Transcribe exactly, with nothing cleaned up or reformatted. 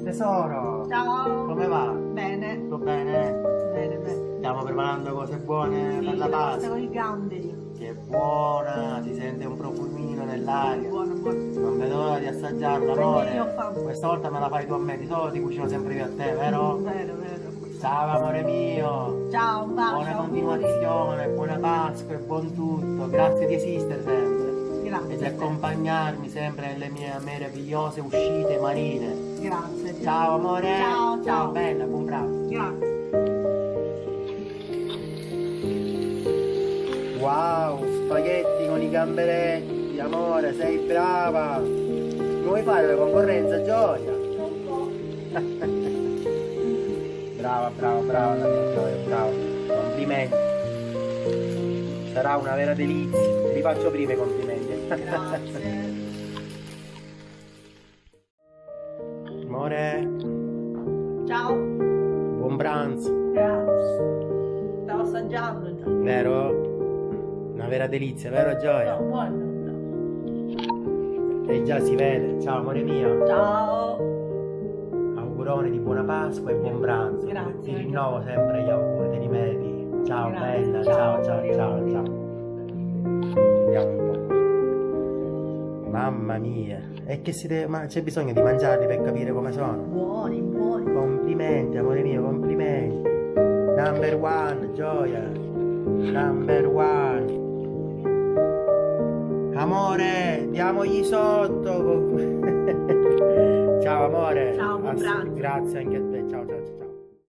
Tesoro, Ciao. come va? Bene. Tutto bene? Bene, bene. Stiamo preparando cose buone Sì, per la le Pasqua. paste con i gamberi. Che buona, si sente un profumino nell'aria. Buono, buono. Non vedo l'ora di assaggiarla, Anche amore. io ho fame. Questa volta me la fai tu a me, di solito ti cucino sempre io a te, vero? Vero, vero. Ciao amore mio. Ciao, un bacio. Buona auguri. continuazione, buona Pasqua e buon tutto. Grazie di esistere sempre. Grazie. E di accompagnarmi sempre nelle mie meravigliose uscite marine. Grazie. Ciao amore. Ciao, ciao. Bella, buon pranzo. Grazie. Wow, spaghetti con i gamberetti, amore, sei brava. Non vuoi fare la concorrenza, Gioia? Brava, brava, brava la mia Gioia, brava. Complimenti. Sarà una vera delizia. Te li faccio prima i complimenti. Grazie. Amore, Ciao. buon pranzo. Grazie. Stavo assaggiando già. Vero? Una vera delizia, vero Gioia? No, buono. E già si vede. Ciao amore mio. Ciao. Augurone di buona Pasqua e buon pranzo. Grazie. Ti rinnovo sempre gli auguri, te li meriti. Ciao Grazie. bella, Ciao, ciao ciao ciao auguri. ciao. Vediamo un po'. Mamma mia. E che si deve. Ma c'è bisogno di mangiarli per capire come sono. Buoni, buoni. Complimenti, amore mio, complimenti. Number one, Gioia. Number one. Amore, diamogli sotto. Ciao amore. Ciao, buon Ass- pranzo. Grazie anche a te. Ciao ciao ciao.